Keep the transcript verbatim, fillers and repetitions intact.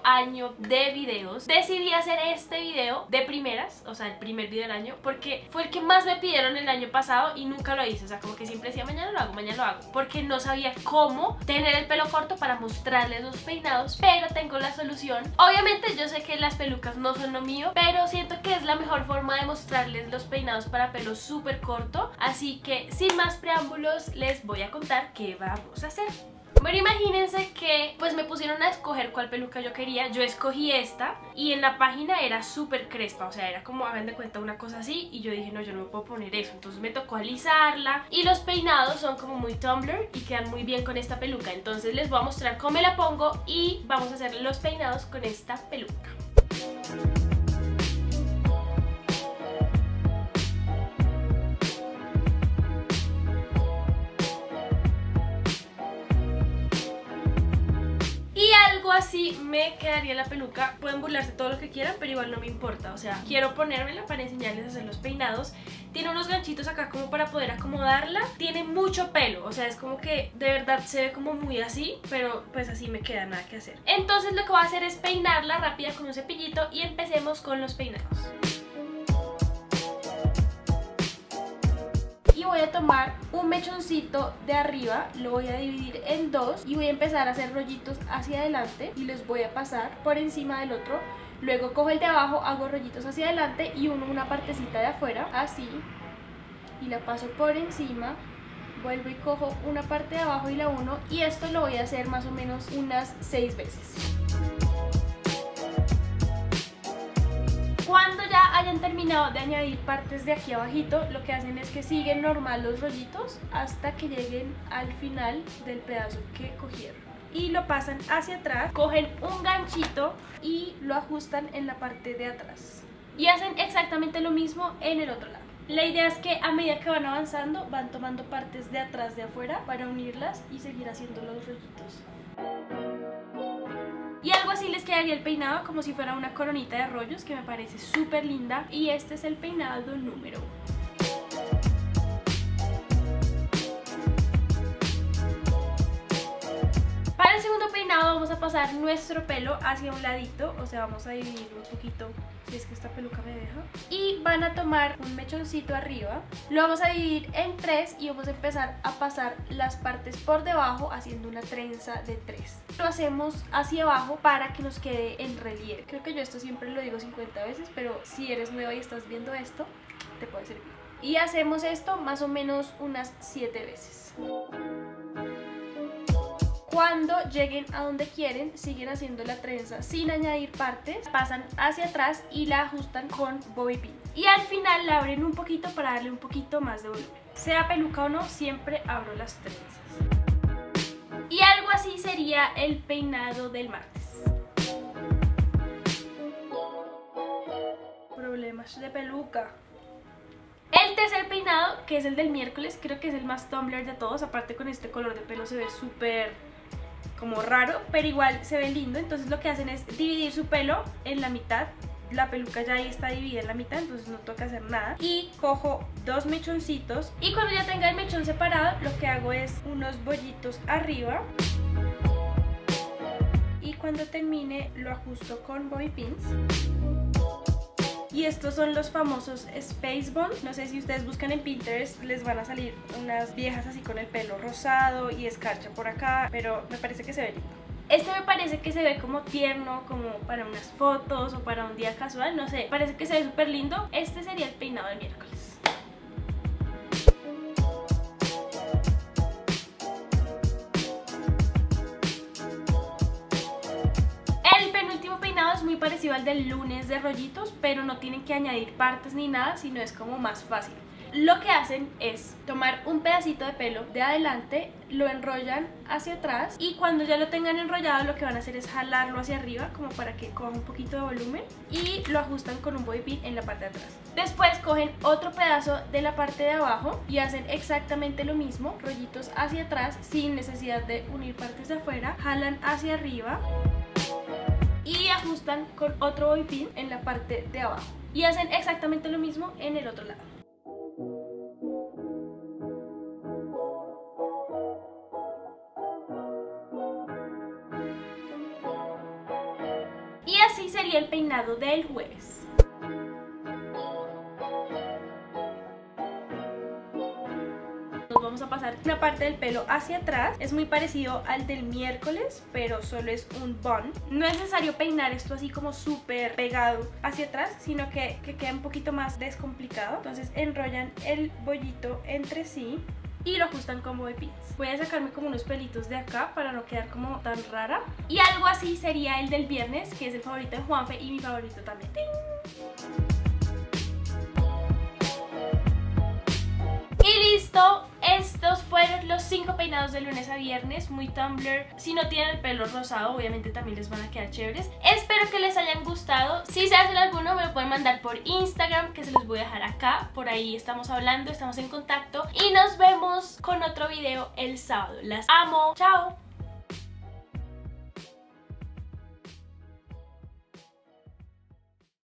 año de videos, decidí hacer este video de primeras, o sea, el primer video del año, porque fue el que más me pidieron el año pasado y nunca lo hice. O sea, como que siempre decía mañana lo hago, mañana lo hago, porque no sabía cómo tener el pelo corto para mostrarles los peinados, pero tengo la solución. Obviamente yo sé que las pelucas no son lo mío, pero siento que es la mejor forma de mostrarles los peinados para pelo súper corto, así que sin más preámbulos les voy a contar qué vamos a hacer. Bueno, imagínense que pues me pusieron a escoger cuál peluca yo quería. Yo escogí esta y en la página era súper crespa, o sea, era como, hagan de cuenta, una cosa así. Y yo dije, no, yo no me puedo poner eso, entonces me tocó alisarla. Y los peinados son como muy tumbler y quedan muy bien con esta peluca. Entonces les voy a mostrar cómo me la pongo y vamos a hacer los peinados con esta peluca. Así me quedaría la peluca. Pueden burlarse todo lo que quieran, pero igual no me importa. O sea, quiero ponérmela para enseñarles a hacer los peinados. Tiene unos ganchitos acá como para poder acomodarla. Tiene mucho pelo, o sea, es como que de verdad se ve como muy así, pero pues así me queda, nada que hacer. Entonces lo que voy a hacer es peinarla rápida con un cepillito y empecemos con los peinados. Voy a tomar un mechoncito de arriba, lo voy a dividir en dos y voy a empezar a hacer rollitos hacia adelante y los voy a pasar por encima del otro. Luego cojo el de abajo, hago rollitos hacia adelante y uno una partecita de afuera, así, y la paso por encima. Vuelvo y cojo una parte de abajo y la uno, y esto lo voy a hacer más o menos unas seis veces. Cuando ya hayan terminado de añadir partes de aquí abajito, lo que hacen es que siguen normal los rollitos hasta que lleguen al final del pedazo que cogieron. Y lo pasan hacia atrás, cogen un ganchito y lo ajustan en la parte de atrás. Y hacen exactamente lo mismo en el otro lado. La idea es que a medida que van avanzando, van tomando partes de atrás de afuera para unirlas y seguir haciendo los rollitos. Y algo así les quedaría el peinado, como si fuera una coronita de rollos, que me parece súper linda. Y este es el peinado número uno. Para el segundo peinado vamos a pasar nuestro pelo hacia un ladito, o sea, vamos a dividirlo un poquito, si es que esta peluca me deja. Y van a tomar un mechoncito arriba, lo vamos a dividir en tres y vamos a empezar a pasar las partes por debajo haciendo una trenza de tres. Lo hacemos hacia abajo para que nos quede en relieve. Creo que yo esto siempre lo digo cincuenta veces, pero si eres nueva y estás viendo esto, te puede servir. Y hacemos esto más o menos unas siete veces. Cuando lleguen a donde quieren, siguen haciendo la trenza sin añadir partes, pasan hacia atrás y la ajustan con bobby pin. Y al final la abren un poquito para darle un poquito más de volumen. Sea peluca o no, siempre abro las trenzas. Y algo así sería el peinado del martes. Problemas de peluca. El tercer peinado, que es el del miércoles, creo que es el más tumbler de todos. Aparte, con este color de pelo se ve súper como raro, pero igual se ve lindo. Entonces lo que hacen es dividir su pelo en la mitad. La peluca ya ahí está dividida en la mitad, entonces no toca hacer nada. Y cojo dos mechoncitos y cuando ya tenga el mechón separado, lo que hago es unos bollitos arriba. Y cuando termine lo ajusto con bobby pins. Y estos son los famosos Space Buns. No sé si ustedes buscan en Pinterest, les van a salir unas viejas así con el pelo rosado y escarcha por acá, pero me parece que se ve lindo. Este me parece que se ve como tierno, como para unas fotos o para un día casual, no sé, parece que se ve súper lindo. Este sería el peinado del miércoles. Es muy parecido al del lunes de rollitos, pero no tienen que añadir partes ni nada, sino es como más fácil. Lo que hacen es tomar un pedacito de pelo de adelante, lo enrollan hacia atrás y cuando ya lo tengan enrollado lo que van a hacer es jalarlo hacia arriba como para que coja un poquito de volumen y lo ajustan con un bobby pin en la parte de atrás. Después cogen otro pedazo de la parte de abajo y hacen exactamente lo mismo, rollitos hacia atrás sin necesidad de unir partes de afuera, jalan hacia arriba y ajustan con otro bobby pin en la parte de abajo y hacen exactamente lo mismo en el otro lado. así sería el peinado del jueves. Vamos a pasar una parte del pelo hacia atrás. Es muy parecido al del miércoles, pero solo es un bun. No es necesario peinar esto así como súper pegado hacia atrás, sino que, que queda un poquito más descomplicado. Entonces enrollan el bollito entre sí y lo ajustan con bobby pins. Voy a sacarme como unos pelitos de acá para no quedar como tan rara. Y algo así sería el del viernes, que es el favorito de Juanfe y mi favorito también. ¡Ting! Y listo, estos fueron los cinco peinados de lunes a viernes, muy Tumblr. Si no tienen el pelo rosado, obviamente también les van a quedar chéveres. Espero que les hayan gustado. Si se hacen alguno, me lo pueden mandar por Instagram, que se los voy a dejar acá. Por ahí estamos hablando, estamos en contacto. Y nos vemos con otro video el sábado. Las amo, chao.